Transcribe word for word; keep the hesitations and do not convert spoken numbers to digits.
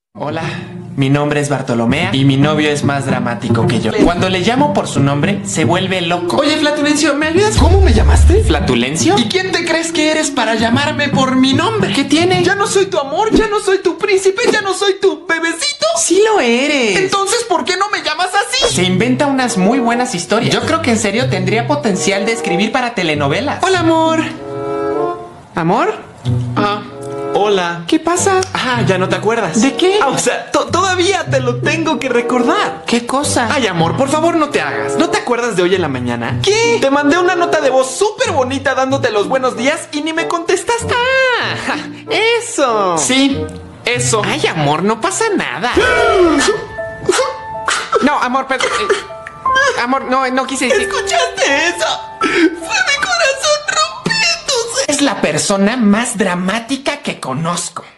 Hola, mi nombre es Bartolomea y mi novio es más dramático que yo. Cuando le llamo por su nombre, se vuelve loco. Oye, Flatulencio, ¿me ayudas? ¿Cómo me llamaste? ¿Flatulencio? ¿Y quién te crees que eres para llamarme por mi nombre? ¿Qué tiene? Ya no soy tu amor, ya no soy tu príncipe, ya no soy tu bebecito. Sí lo eres. Entonces, ¿por qué no me llamas así? Se inventa unas muy buenas historias. Yo creo que en serio tendría potencial de escribir para telenovelas. Hola, amor. ¿Amor? Ah, hola. ¿Qué pasa? Ah, ya no te acuerdas. ¿De qué? Ah, o sea, to- todavía te lo tengo que recordar. ¿Qué cosa? Ay, amor, por favor no te hagas. ¿No te acuerdas de hoy en la mañana? ¿Qué? Te mandé una nota de voz súper bonita dándote los buenos días y ni me contestaste. Ah, eso. Sí, eso. Ay, amor, no pasa nada. No, amor, pero... eh, amor, no, no quise decir... ¿Escuchaste eso? Fue mi corazón rompiéndose. Es la persona más dramática que conozco.